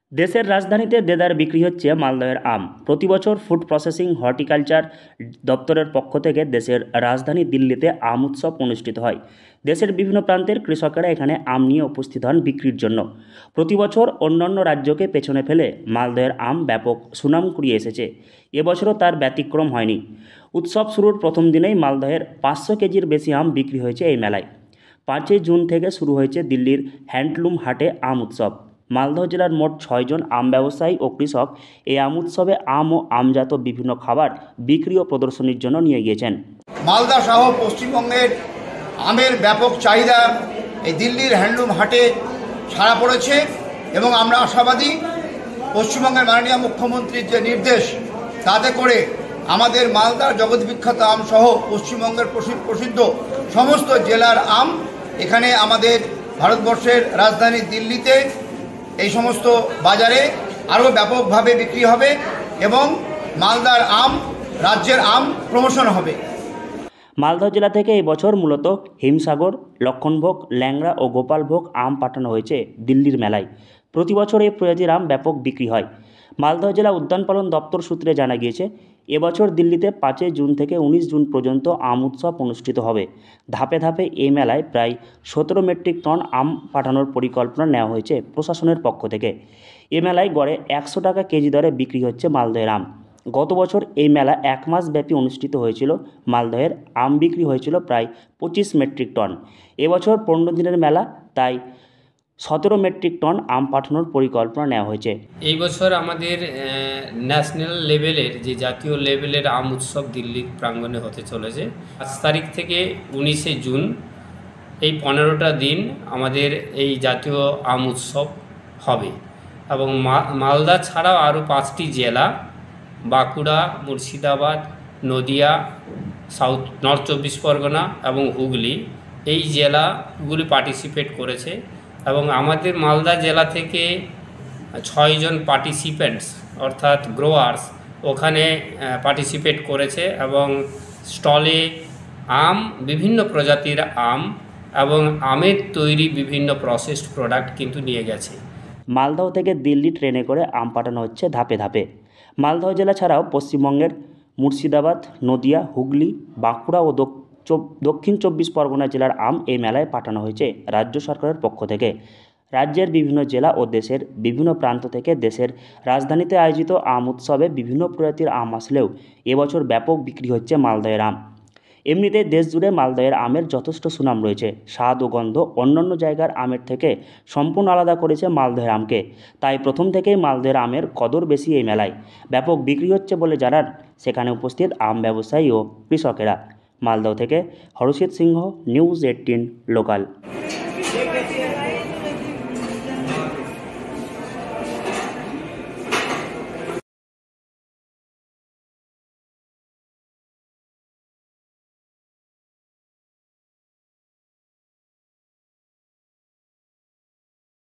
দেশের রাজধানীতে দেদার বিক্রি হচ্ছে মালদহের আম। প্রতি বছর ফুড প্রসেসিং হর্টিকালচার দপ্তরের পক্ষ থেকে দেশের রাজধানী দিল্লিতে আম উৎসব অনুষ্ঠিত হয়। দেশের বিভিন্ন প্রান্তের কৃষকেরা এখানে আম নিয়ে উপস্থিত হন বিক্রির জন্য। প্রতি বছর অন্যান্য রাজ্যকে পেছনে ফেলে মালদহের আম ব্যাপক সুনাম কুড়িয়ে এসেছে। এবছরও তার ব্যতিক্রম হয়নি। উৎসব শুরুর প্রথম দিনেই মালদহের 500 কেজির বেশি আম বিক্রি হয়েছে এই মেলায়। 5ই জুন থেকে শুরু হয়েছে দিল্লির হ্যান্ডলুম হাটে আম উৎসব। মালদহ জেলার মোট 6 জন আম ব্যবসায়ী ও কৃষক এই আম উৎসবে আম ও আমজাত বিভিন্ন খাবার বিক্রি ও প্রদর্শনীর জন্য নিয়ে গিয়েছেন। মালদা সহ পশ্চিমবঙ্গের আমের ব্যাপক চাহিদা এই দিল্লির হ্যান্ডলুম হাটে ছাড়া পড়েছে এবং আমরা আশাবাদী পশ্চিমবঙ্গের মাননীয় মুখ্যমন্ত্রীর যে নির্দেশ তাতে করে আমাদের মালদার জগৎবিখ্যাত আম সহ পশ্চিমবঙ্গের প্রসিদ্ধ সমস্ত জেলার আম এখানে আমাদের ভারতবর্ষের রাজধানী দিল্লিতে এই সমস্ত বাজারে আরও ব্যাপকভাবে বিক্রি হবে এবং মালদার আম রাজ্যের আম প্রমোশন হবে। মালদহ জেলা থেকে এই বছর মূলত হিমসাগর, লক্ষণভোগ, ল্যাংড়া ও গোপালভোগ আম পাঠানো হয়েছে দিল্লির মেলায়। প্রতি বছর এই প্রজাতির আম ব্যাপক বিক্রি হয়। মালদহ জেলা উদ্যান পালন দপ্তর সূত্রে জানা গিয়েছে, এবছর দিল্লিতে 5 জুন থেকে 19 জুন পর্যন্ত আম উৎসব অনুষ্ঠিত হবে। ধাপে ধাপে এই মেলায় প্রায় 17 মেট্রিক টন আম পাঠানোর পরিকল্পনা নেওয়া হয়েছে প্রশাসনের পক্ষ থেকে। এ মেলায় গড়ে 100 টাকা কেজি দরে বিক্রি হচ্ছে মালদহের আম। গত বছর এই মেলা 1 মাস ব্যাপী অনুষ্ঠিত হয়েছিল। মালদহের আম বিক্রি হয়েছিল প্রায় 25 মেট্রিক টন। এবছর 15 দিনের মেলা, তাই 17 মেট্রিক টন আম পাঠানোর পরিকল্পনা নেওয়া হয়েছে। এই বছর আমাদের ন্যাশনাল লেভেলের যে জাতীয় লেভেলের আম উৎসব দিল্লির প্রাঙ্গণে হতে চলেছে। 5 তারিখ থেকে 19 জুন এই 15টা দিন আমাদের এই জাতীয় আম উৎসব হবে এবং মালদা ছাড়াও আরও 5টি জেলা বাঁকুড়া, মুর্শিদাবাদ, নদিয়া, নর্থ 24 পরগনা এবং হুগলি এই জেলাগুলি পার্টিসিপেট করেছে এবং আমাদের মালদা জেলা থেকে 6 জন পার্টিসিপেন্টস অর্থাৎ গ্রোয়ার্স ওখানে পার্টিসিপেট করেছে এবং স্টলে আম, বিভিন্ন প্রজাতির আম এবং আমের তৈরি বিভিন্ন প্রসেসড প্রোডাক্ট কিন্তু নিয়ে গেছে। মালদহ থেকে দিল্লি ট্রেনে করে আম পাঠানো হচ্ছে ধাপে ধাপে। মালদহ জেলা ছাড়াও পশ্চিমবঙ্গের মুর্শিদাবাদ, নদিয়া, হুগলি, বাঁকুড়া ও দক্ষিণ 24 পরগনা জেলার আম এই মেলায় পাঠানো হয়েছে রাজ্য সরকারের পক্ষ থেকে। রাজ্যের বিভিন্ন জেলা ও দেশের বিভিন্ন প্রান্ত থেকে দেশের রাজধানীতে আয়োজিত আম উৎসবে বিভিন্ন প্রজাতির আম আসলেও এবছর ব্যাপক বিক্রি হচ্ছে মালদহের আম। এমনিতে দেশ জুড়ে মালদহের আমের যথেষ্ট সুনাম রয়েছে। স্বাদ ও গন্ধ অন্যান্য জায়গার আমের থেকে সম্পূর্ণ আলাদা করেছে মালদহের আমকে। তাই প্রথম থেকেই মালদহের আমের কদর বেশি এই মেলায়। ব্যাপক বিক্রি হচ্ছে বলে জানান সেখানে উপস্থিত আম ব্যবসায়ী ও কৃষকেরা। মালদহ থেকে হরষিত সিংহ, নিউজ 18 লোকাল।